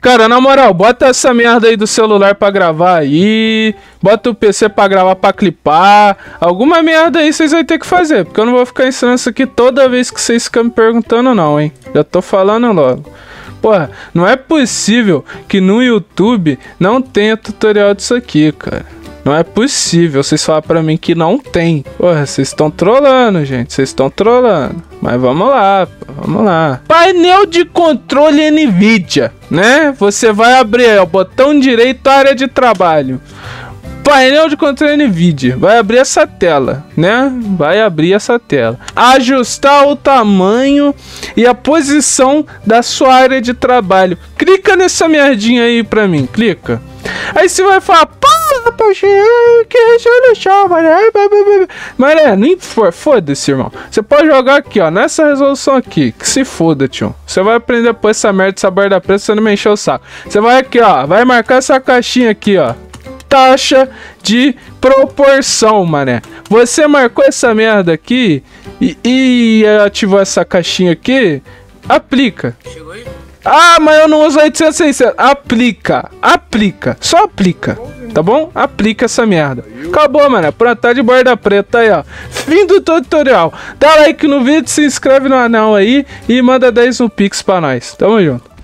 Cara, na moral, bota essa merda aí do celular pra gravar aí. Bota o PC pra gravar, pra clipar. Alguma merda aí vocês vão ter que fazer. Porque eu não vou ficar ensinando isso aqui toda vez que vocês ficam me perguntando não, hein. Já tô falando logo. Porra, não é possível que no YouTube não tenha tutorial disso aqui, cara. Não é possível vocês falarem pra mim que não tem. Porra, vocês estão trolando, gente. Vocês estão trolando. Mas vamos lá, pô, vamos lá. Painel de controle NVIDIA, né? Você vai abrir aí, ó, botão direito, área de trabalho. Painel de controle NVIDIA. Vai abrir essa tela, né? Vai abrir essa tela. Ajustar o tamanho e a posição da sua área de trabalho. Clica nessa merdinha aí pra mim. Clica. Aí você vai falar... Poxa, que resolução, mané, nem foda-se, irmão. Você pode jogar aqui, ó, nessa resolução aqui. Que se foda, tio. Você vai aprender a pôr essa merda, essa borda preta, você não me encher o saco. Você vai aqui, ó, vai marcar essa caixinha aqui, ó. Taxa de proporção, mané. Você marcou essa merda aqui e ativou essa caixinha aqui, aplica. Chegou aí? Ah, mas eu não uso 800, 600. Aplica, aplica, só aplica. Tá bom? Aplica essa merda. Acabou, mano. Pronto, tá de borda preta aí, ó. Fim do tutorial. Dá like no vídeo, se inscreve no canal aí e manda 10 no Pix pra nós. Tamo junto.